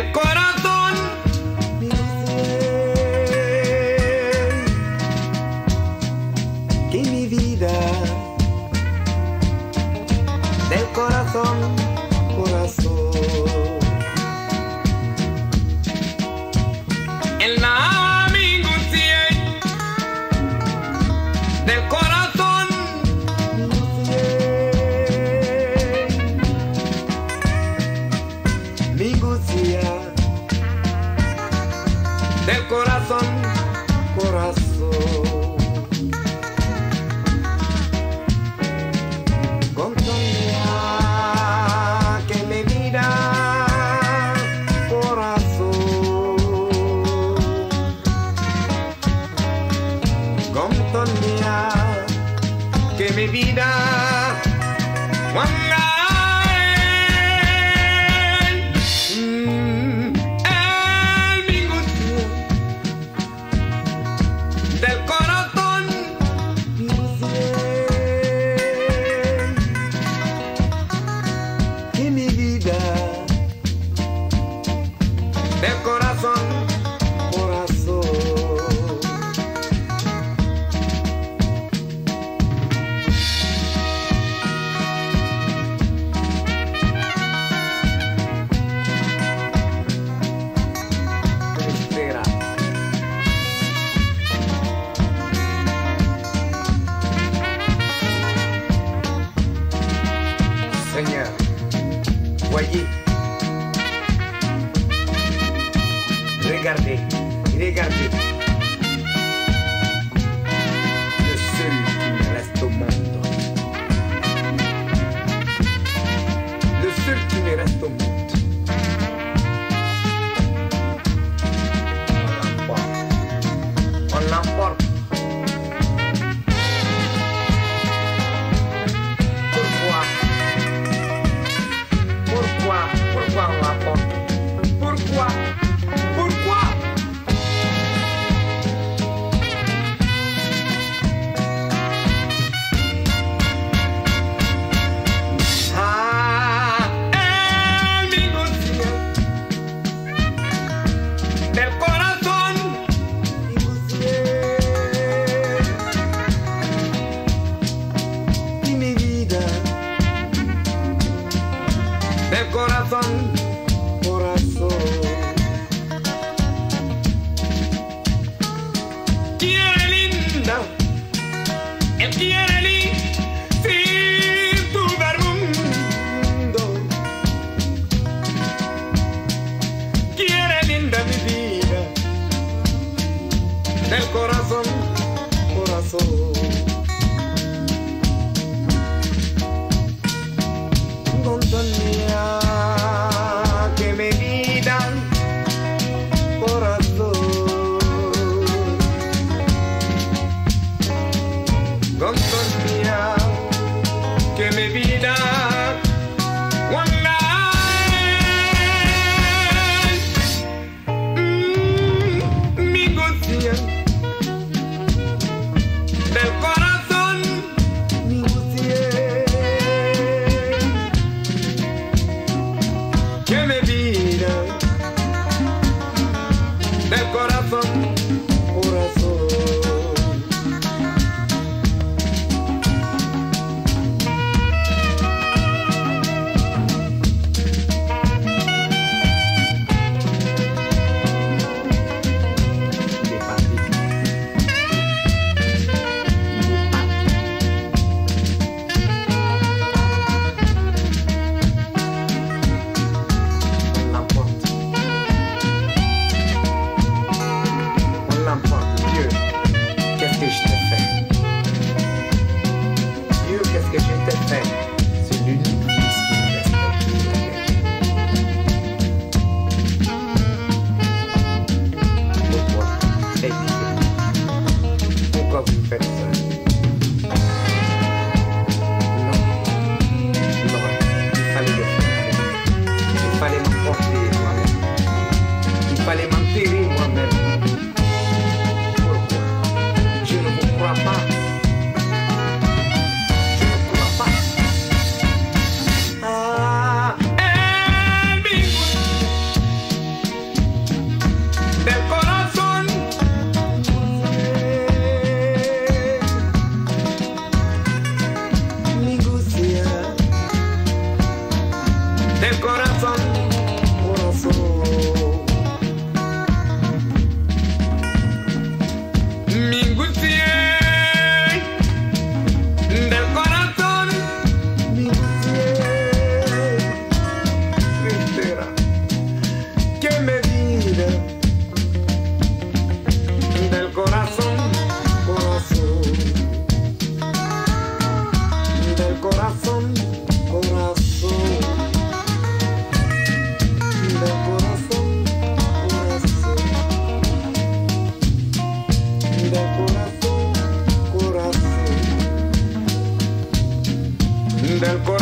del corazón. Que mi vida del corazón, corazón. En la angustia del corazón. Mi angustia Del corazón. corazón. Contagia que mi vida corazón. Contagia Que mi vida Juan del corazón. que mi vida Del corazón. corazón. Espera. Seigneur, voyez, regardez, regardez, le seul qui me reste au monde, le seul qui me reste au monde. On l'emporte. Pourquoi on l'emporte? Pourquoi? Ah, mi angustia del corazón. Y mi vida Del corazón. corazón. Quiere linda, él quiere sin tu mundo. Quiere linda mi vida, del corazón. Corazón. Contagia que mi vida corazón. Contagia que mi vida one night. Mi angustia del que me vida del corazón, corazón, del corazón, corazón, del corazón, corazón, del corazón, corazón, del corazón.